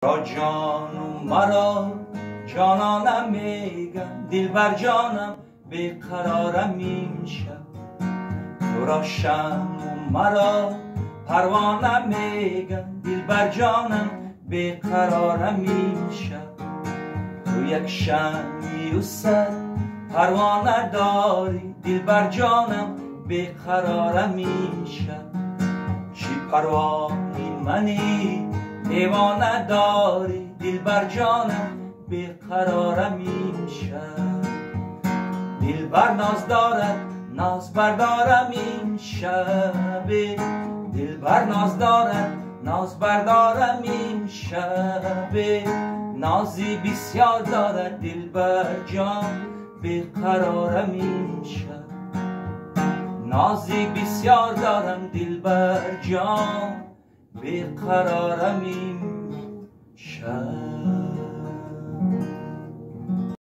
را جانم مرا جانانم میگن، دلبر جانم بیقرارم این شب. تو را شمع مرا پروانه میگن، دلبر جانم بیقرارم این شب. تو یک شمعی و صد پروانه داری، دلبر جانم بیقرارم این شب. چی پروایی منی دیوانه داری، دلبر جانم بیقرارم این شب. دلبر ناز دارد ناز بردارم این شب، دلبر ناز دارد ناز بردارم این شب. نازی بسیار دارد دلبر جان بیقرارم این شب. نازی بسیار دارم دلبر جان بیقرارم این شب.